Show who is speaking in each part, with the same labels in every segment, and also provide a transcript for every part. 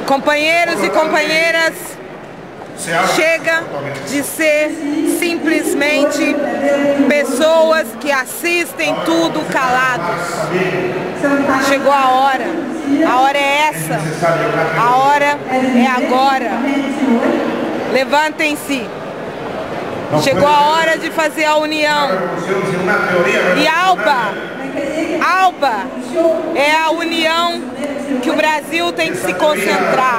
Speaker 1: Companheiros e companheiras, chega de ser simplesmente pessoas que assistem tudo calados. Chegou a hora é essa, a hora é agora. Levantem-se. Chegou a hora de fazer a união. E Alba é a união que o Brasil tem que se concentrar.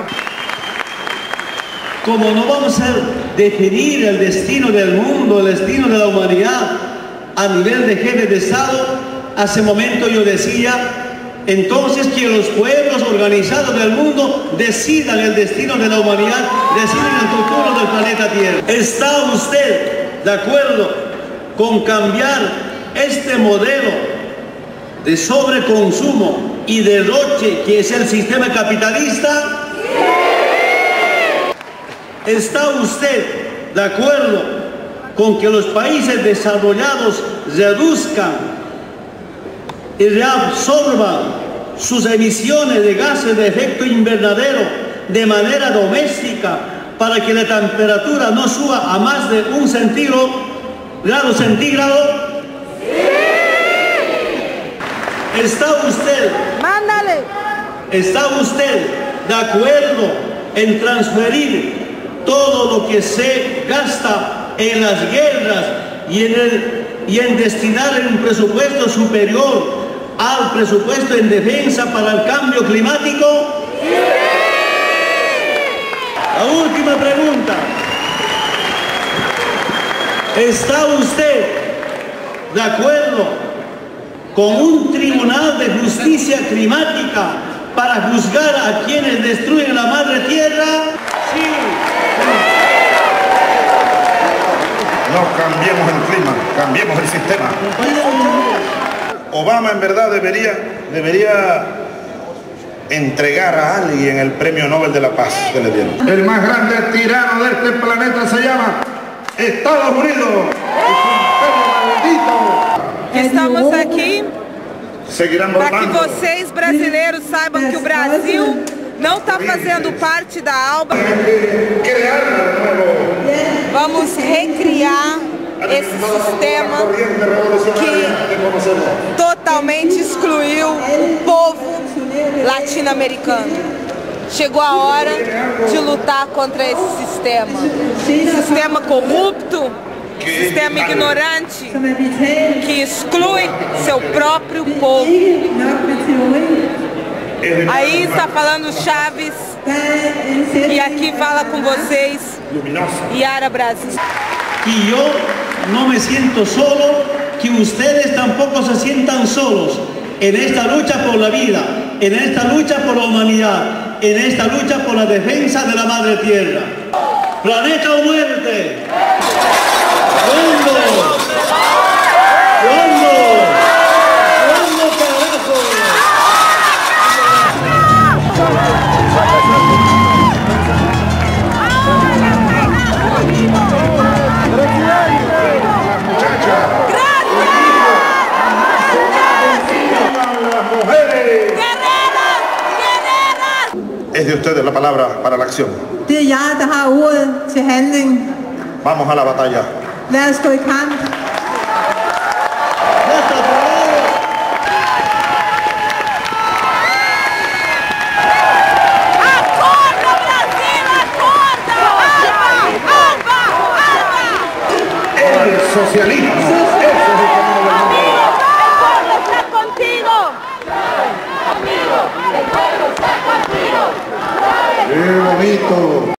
Speaker 2: Como no vamos a definir el destino del mundo, el destino de la humanidad a nivel de jefe de Estado, hace momento yo decía, entonces que los pueblos organizados del mundo decidan el destino de la humanidad, decidan el futuro del planeta Tierra. ¿Está usted de acuerdo con cambiar este modelo de sobreconsumo y derroche que es el sistema capitalista? ¿Está usted de acuerdo con que los países desarrollados reduzcan y reabsorban sus emisiones de gases de efecto invernadero de manera doméstica para que la temperatura no suba a más de 1 grado centígrado? ¿Está usted de acuerdo en transferir todo lo que se gasta en las guerras y en destinar un presupuesto superior al presupuesto en defensa para el cambio climático? La última pregunta. ¿Está usted de acuerdo con un tribunal de justicia climática para juzgar a quienes destruyen la madre tierra? Sí.
Speaker 3: No cambiemos el clima, cambiemos el sistema. Obama en verdad debería entregar a alguien el premio Nobel de la Paz que le dieron. El más grande tirano de este planeta se llama Estados Unidos.
Speaker 1: Estamos aqui para que
Speaker 3: votando.
Speaker 1: vocês brasileiros saibam que o Brasil não está fazendo parte da ALBA. Vamos recriar esse sistema que totalmente excluiu o povo latino-americano. Chegou a hora de lutar contra esse sistema. Sistema corrupto, sistema ignorante, que exclui seu próprio povo. Aí está falando Chaves, e aqui fala com vocês Yara Brasil.
Speaker 2: Y yo no me siento solo, que ustedes tampoco se sientan solos en esta lucha por la vida, en esta lucha por la humanidad, en esta lucha por la defensa de la madre tierra. ¡Planeta o muerte! ¿Cuándo? ¿Cuándo? ¿Cuándo, carajo?
Speaker 3: Es de ustedes la palabra para la acción.
Speaker 4: Det er jer, der har ordet til handling.
Speaker 3: Vamos a la batalla.
Speaker 4: Lad os gå i kamp.
Speaker 1: Acorda, Brasil, acorda! Alba!
Speaker 3: El socialismo. Ese es el camino del mundo.
Speaker 1: El pueblo está contigo.
Speaker 3: ¡Qué bonito!